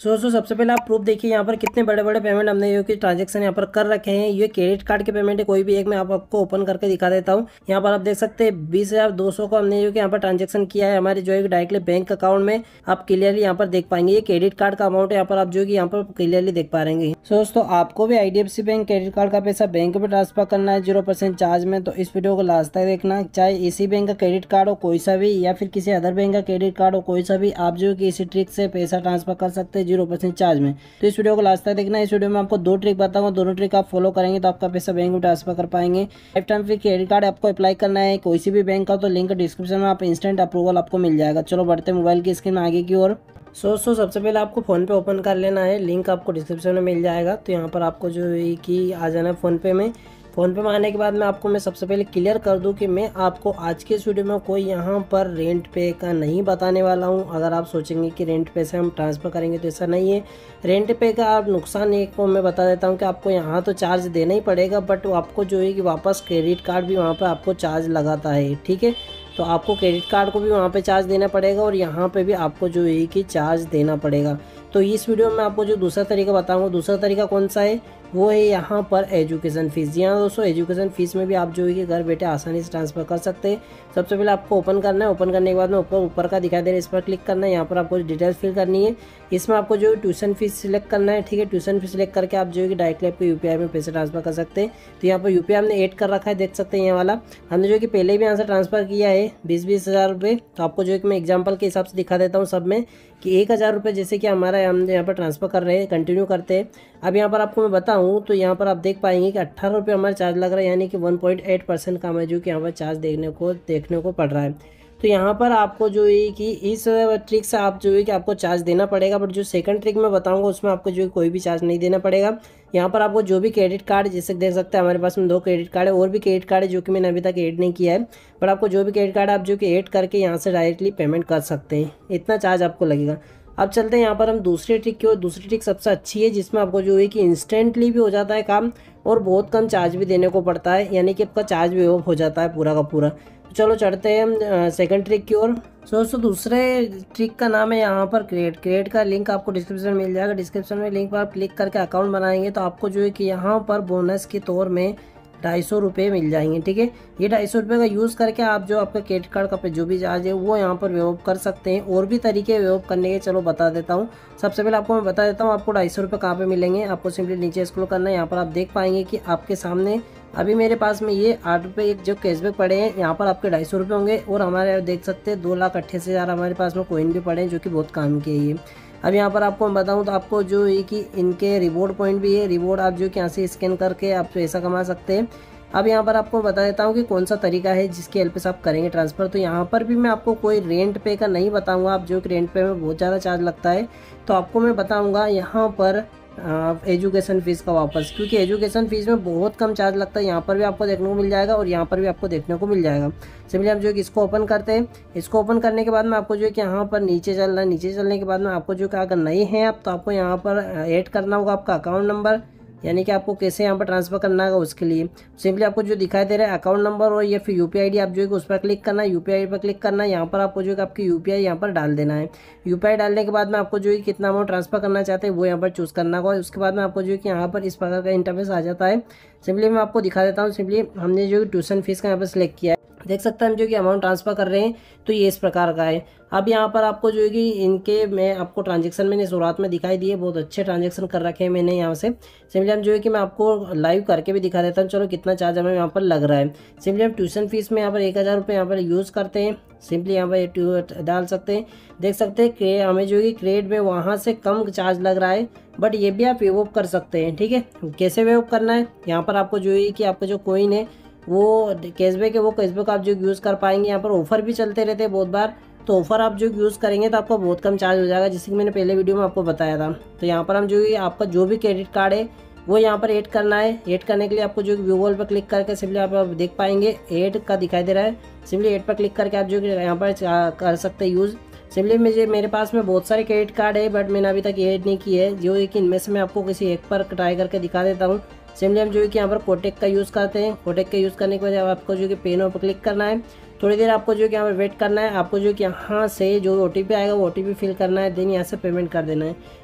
सो सबसे पहले आप प्रूफ देखिए यहाँ पर कितने बड़े बड़े पेमेंट हमने जो कि ट्रांजेक्शन यहाँ पर कर रखे हैं। ये क्रेडिट कार्ड के पेमेंट है, कोई भी एक मैं आपको ओपन करके दिखा देता हूँ। यहाँ पर आप देख सकते हैं 20,200 को हमने जो कि यहाँ पर ट्रांजेक्शन किया है हमारे जो है डायरेक्टली बैंक अकाउंट में। आप क्लियरली यहाँ पर देख पाएंगे ये क्रेडिट कार्ड का अमाउंट यहाँ पर आप जो कि यहाँ पर क्लियरली देख पा रहे हैं। सो दोस्तों आपको भी IDFC बैंक क्रेडिट कार्ड का पैसा बैंक में ट्रांसफर करना है 0% चार्ज में, तो इस वीडियो को लास्ट तक देखना। चाहे इसी बैंक का क्रेडिट कार्ड हो कोई सा भी, या फिर किसी अदर बैंक का क्रेडिट कार्ड हो कोई सा भी, आप जो कि इसी ट्रिक से पैसा ट्रांसफर कर सकते हैं 0% चार्ज में। तो इस वीडियो को लास्ट तक देखना। इस वीडियो में आपको 2 ट्रिक बताऊंगा, दोनों ट्रिक आप फॉलो करेंगे तो आपका पैसा बैंक में ट्रांसफर कर पाएंगे। Life time free credit card आपको अप्लाई करना है कोई सी भी बैंक का, तो लिंक डिस्क्रिप्शन में आप इंस्टेंट अप्रूवल आपको मिल जाएगा। चलो बढ़ते मोबाइल की स्क्रीन में आगे की ओर। सबसे पहले आपको फ़ोन पे ओपन कर लेना है, लिंक आपको डिस्क्रिप्शन में मिल जाएगा। तो यहाँ पर आपको जो है कि आ जाना है फ़ोन पे में। फ़ोन पे में आने के बाद मैं सबसे पहले क्लियर कर दूं कि मैं आपको आज के इस वीडियो में कोई यहाँ पर रेंट पे का नहीं बताने वाला हूँ। अगर आप सोचेंगे कि रेंट पे से हम ट्रांसफ़र करेंगे तो ऐसा नहीं है। रेंट पे का आप नुकसान एक को मैं बता देता हूँ कि आपको यहाँ तो चार्ज देना ही पड़ेगा, बट आपको जो है कि वापस क्रेडिट कार्ड भी वहाँ पर आपको चार्ज लगाता है, ठीक है। तो आपको क्रेडिट कार्ड को भी वहाँ पे चार्ज देना पड़ेगा और यहाँ पे भी आपको जो है कि चार्ज देना पड़ेगा। तो इस वीडियो में आपको जो दूसरा तरीका बताऊंगा, दूसरा तरीका कौन सा है, वो है यहाँ पर एजुकेशन फ़ीस। जी हाँ दोस्तों, एजुकेशन फ़ीस में भी आप जो है कि घर बैठे आसानी से ट्रांसफ़र कर सकते हैं। सबसे पहले आपको ओपन करना है, ओपन करने के बाद में ऊपर का दिखाई दे रहा है, इस पर क्लिक करना है। यहाँ पर आपको डिटेल्स फिल करनी है। इसमें आपको जो ट्यूशन फीस सिलेक्ट करना है, ठीक है। ट्यूशन फीस सिलेक्ट करके आप जो है कि डायरेक्टली आपको UPI में पैसे ट्रांसफर कर सकते हैं। तो यहाँ पर UPI हमने ऐड कर रखा है, देख सकते हैं ये वाला। हमने जो कि पहले भी यहाँ से ट्रांसफ़र किया है 20-20 हज़ार रुपये। तो आपको जो है कि मैं एग्जाम्पल के हिसाब से दिखा देता हूँ सब में कि 1,000 रुपये जैसे कि हमारा हम यहाँ पर ट्रांसफ़र कर रहे हैं, कंटिन्यू करते हैं। अब यहाँ पर आपको मैं बताऊँ तो यहाँ पर आप देख पाएंगे कि 18 रुपये हमारा चार्ज लग रहा है, यानी कि 1.8% का हमें जो कि यहाँ पर चार्ज देखने को पड़ रहा है। तो यहाँ पर आपको जो है कि इस ट्रिक से आप जो है कि आपको चार्ज देना पड़ेगा, बट जो सेकंड ट्रिक मैं बताऊंगा उसमें आपको जो है कोई भी चार्ज नहीं देना पड़ेगा। यहाँ पर आपको जो भी क्रेडिट कार्ड, जैसे देख सकते हैं हमारे पास में 2 क्रेडिट कार्ड है, और भी क्रेडिट कार्ड है जो कि मैंने अभी तक ऐड नहीं किया है, पर आपको जो भी क्रेडिट कार्ड आप जो कि ऐड करके यहाँ से डायरेक्टली पेमेंट कर सकते हैं, इतना चार्ज आपको लगेगा। अब चलते हैं यहाँ पर हम दूसरी ट्रिक की ओर। दूसरी ट्रिक सबसे अच्छी है, जिसमें आपको जो है कि इंस्टेंटली भी हो जाता है काम और बहुत कम चार्ज भी देने को पड़ता है, यानी कि आपका चार्ज भी ऑफ हो जाता है पूरा का पूरा। चलो चढ़ते हैं हम सेकंड ट्रिक की ओर। दोस्तों दूसरे ट्रिक का नाम है यहाँ पर क्रिएट का लिंक आपको डिस्क्रिप्शन में मिल जाएगा। डिस्क्रिप्शन में लिंक पर आप क्लिक करके अकाउंट बनाएंगे तो आपको जो है कि यहाँ पर बोनस के तौर में 250 रुपये मिल जाएंगे, ठीक है। ये 250 रुपये का यूज़ करके आप जो आपका क्रेडिट कार्ड का जो भी चार्ज है वो यहाँ पर वेव कर सकते हैं। और भी तरीके वेव करने के चलो बता देता हूँ। सबसे पहले आपको मैं बता देता हूँ आपको 250 रुपये कहाँ पे मिलेंगे। आपको सिंपली नीचे स्क्रॉल करना है। यहाँ पर आप देख पाएंगे कि आपके सामने अभी मेरे पास में ये 8 रुपये एक जो कैशबैक पड़े हैं, यहाँ पर आपके 250 रुपये होंगे। और हमारे देख सकते हैं 2,88,000 हमारे पास में कॉइन भी पड़े हैं जो कि बहुत काम के ये। अब यहाँ पर आपको मैं बताऊँ तो आपको जो है कि इनके रिवॉर्ड पॉइंट भी है। रिवॉर्ड आप जो कि यहाँ से स्कैन करके आप पैसा कमा सकते हैं। अब यहाँ पर आपको बता देता हूँ कि कौन सा तरीका है जिसकी हेल्प से आप करेंगे ट्रांसफ़र। तो यहाँ पर भी मैं आपको कोई रेंट पे का नहीं बताऊँगा, आप जो कि रेंट पे में बहुत ज़्यादा चार्ज लगता है। तो आपको मैं बताऊँगा यहाँ पर एजुकेशन फ़ीस का वापस, क्योंकि एजुकेशन फ़ीस में बहुत कम चार्ज लगता है। यहाँ पर भी आपको देखने को मिल जाएगा और यहाँ पर भी आपको देखने को मिल जाएगा। सिंपली आप जो है इसको ओपन करते हैं। इसको ओपन करने के बाद में आपको जो है कि यहाँ पर नीचे चलना है। नीचे चलने के बाद में आपको जो कि अगर नए हैं आप, तो आपको यहाँ पर ऐड करना होगा आपका अकाउंट नंबर, यानी कि आपको कैसे यहाँ पर ट्रांसफ़र करना होगा उसके लिए सिंपली आपको जो दिखाई दे रहा है अकाउंट नंबर और ये फिर UPI ID आप जो है उस पर क्लिक करना है। UPI ID पर क्लिक करना है। यहाँ पर आपको जो है आपकी UPI यहाँ पर डाल देना है। UPI डालने के बाद में आपको जो है कितना अमाउंट ट्रांसफ़र करना चाहते हैं वो यहाँ पर चूज़ करना होगा। उसके बाद में आपको जो है कि यहाँ पर इस प्रकार का इंटरफेस आ जाता है। सिंपली मैं आपको दिखा देता हूँ। सिंपली हमने जो ट्यूशन फीस का यहाँ पर सिलेक्ट किया है, देख सकते हैं हम जो कि अमाउंट ट्रांसफ़र कर रहे हैं तो ये इस प्रकार का है। अब यहाँ पर आपको जो है कि इनके मैं आपको ट्रांजेक्शन मैंने शुरुआत में दिखाई दिए, बहुत अच्छे ट्रांजेक्शन कर रखे हैं मैंने यहाँ से। सिंपली हम जो है कि मैं आपको लाइव करके भी दिखा देता हूँ। चलो कितना चार्ज हमें यहाँ पर लग रहा है। सिंपली हम ट्यूशन फीस में यहाँ पर 1,000 रुपये यहाँ पर यूज़ करते हैं। सिंपली यहाँ पर डाल सकते हैं। देख सकते हैं कि हमें जो है कि क्रेडिट में वहाँ से कम चार्ज लग रहा है, बट ये भी आप वेव ऑफ कर सकते हैं, ठीक है। कैसे वेव ऑफ करना है, यहाँ पर आपको जो है कि आपका जो कॉइन है वो कैशबैक है, वो कैशबैक आप जो यूज़ कर पाएंगे। यहाँ पर ऑफर भी चलते रहते हैं बहुत बार, तो ऑफर आप जो यूज़ करेंगे तो आपको बहुत कम चार्ज हो जाएगा, जैसे कि मैंने पहले वीडियो में आपको बताया था। तो यहाँ पर हम जो है आपका जो भी क्रेडिट कार्ड है वो यहाँ पर ऐड करना है। ऐड करने के लिए आपको जो व्यू वॉल पर क्लिक करके सिंपली आप देख पाएंगे ऐड का दिखाई दे रहा है। सिंपली ऐड पर क्लिक करके आप जो यहाँ पर कर सकते हैं यूज़। सिंपली मेरे पास में बहुत सारे क्रेडिट कार्ड है, बट मैंने अभी तक ऐड नहीं किए है, जो है कि इनमें से मैं आपको किसी एक पर ट्राई करके दिखा देता हूँ। सिंपली हम जो है कि यहाँ पर कोटेक का यूज़ करते हैं। कोटेक का यूज़ करने के बाद आपको जो कि पेन पर क्लिक करना है। थोड़ी देर आपको जो कि यहाँ पर वेट करना है। आपको जो कि यहाँ से जो OTP आएगा वो OTP फिल करना है, देन यहाँ से पेमेंट कर देना है।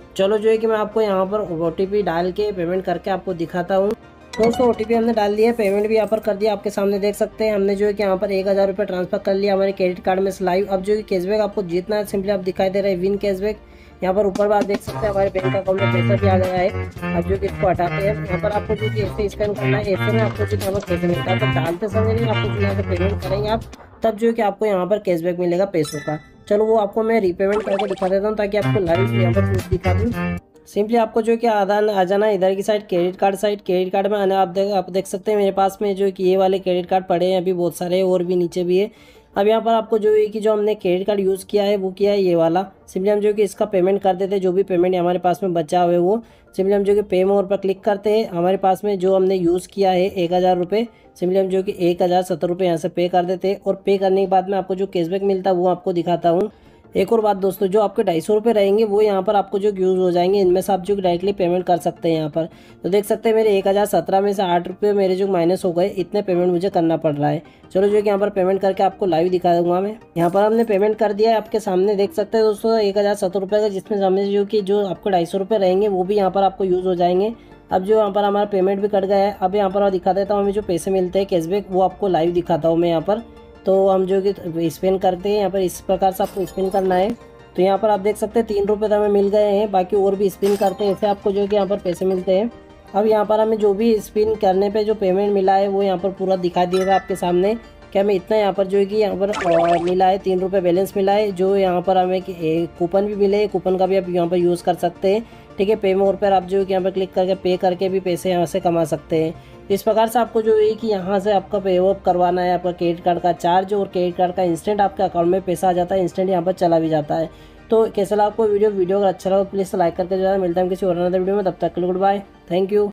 चलो जो है कि मैं आपको यहाँ पर OTP डाल के पेमेंट करके आपको दिखाता हूँ। दोस्तों OTP हमने डाल दिया है, पेमेंट भी यहाँ पर कर दिया, आपके सामने देख सकते हैं। हमने जो है कि यहाँ पर 1000 रुपये ट्रांसफर कर लिया हमारे क्रेडिट कार्ड में से लाइव। अब जो है कैशबैक आपको जीतना है, सिंपली आप दिखाई दे रहा है विन कैशबैक। यहाँ पर ऊपर आप देख सकते हैं हमारे बैंक अकाउंट में पैसा भी आ गया है। अब जो कि इसको हटाते हैं, यहाँ पर आपको जो कि ऐसे स्कैन करना है, ऐसे में आपको जो यहाँ पर पैसे मिलता है। तो डालते समय नहीं, आपको जो यहाँ पर पेमेंट करेंगे आप, तब जो है कि आपको यहाँ पर कैशबैक मिलेगा पैसों का। चलो वो आपको मैं रीपेमेंट करके दिखा देता हूँ ताकि आपको लाइव यहाँ पर प्रूफ दिखा दूँ। सिंपली आपको जो कि आ जाना इधर की side, credit card side. Credit card में आना आप देख सकते हैं मेरे पास में जो कि ये वाले क्रेडिट कार्ड पड़े हैं अभी बहुत सारे, और भी नीचे भी है। अब यहाँ पर आपको जो है कि जो हमने क्रेडिट कार्ड यूज़ किया है वो किया है ये वाला। सिंपली हम जो कि इसका पेमेंट कर देते हैं, जो भी पेमेंट हमारे पास में बचा हुआ है वो। सिंपली हम जो कि पे मोर पर क्लिक करते हैं, हमारे पास में जो हमने यूज़ किया है 1000 रुपये, सिंपली हम जो कि 1070 रुपये यहाँ से पे कर देते हैं। और पे करने के बाद में आपको जो कैशबैक मिलता है वो आपको दिखाता हूँ। एक और बात दोस्तों, जो आपके 250 रुपये रहेंगे वो यहाँ पर आपको जो यूज़ हो जाएंगे, इनमें से आप जो डायरेक्टली पेमेंट कर सकते हैं यहाँ पर। तो देख सकते हैं मेरे 1017 में से 8 रुपये मेरे जो माइनस हो गए, इतने पेमेंट मुझे करना पड़ रहा है। चलो जो कि यहाँ पर पेमेंट करके आपको लाइव दिखा दूंगा मैं। यहाँ पर हमने पेमेंट कर दिया है, आपके सामने देख सकते हैं दोस्तों 1070 रुपये का, जिसमें समझ जो कि जो आपको 250 रुपये रहेंगे वो भी यहाँ पर आपको यूज़ हो जाएंगे। अब जो यहाँ पर हमारा पेमेंट भी कट गया है। अब यहाँ पर दिखा देता हूँ हमें जो पैसे मिलते हैं कैशबैक, वो आपको लाइव दिखाता हूँ मैं यहाँ पर। तो हम जो कि स्पेन करते हैं यहाँ पर, इस प्रकार से आपको स्पेन करना है। तो यहाँ पर आप देख सकते हैं 3 रुपये तो हमें मिल गए हैं, बाकी और भी स्पिन करते हैं, इससे आपको जो कि यहाँ पर पैसे मिलते हैं। अब यहाँ पर हमें जो भी स्पिन करने पे जो पेमेंट मिला है वो यहाँ पर पूरा दिखा दिएगा आपके सामने कि हमें इतना यहाँ पर जो है कि यहाँ पर मिला है, 3 रुपये बैलेंस मिला है। जो यहाँ पर हमें कूपन भी मिले, कूपन का भी आप यहाँ पर यूज़ कर सकते हैं। ठीक है, पे मोर पर आप जो है कि यहाँ पर क्लिक करके पे करके भी पैसे यहाँ से कमा सकते हैं। इस प्रकार से आपको जो है कि यहाँ से आपका पे ऑफ करवाना है, आपका क्रेडिट कार्ड का चार्ज और क्रेडिट कार्ड का इंस्टेंट आपके अकाउंट में पैसा आ जाता है, इंस्टेंट यहाँ पर चला भी जाता है। तो कैसा लगा आपको वीडियो अगर अच्छा लगा प्लीज़ लाइक करके जो है, मिलता है किसी और वीडियो में, तब तक के लिए गुड बाय, थैंक यू।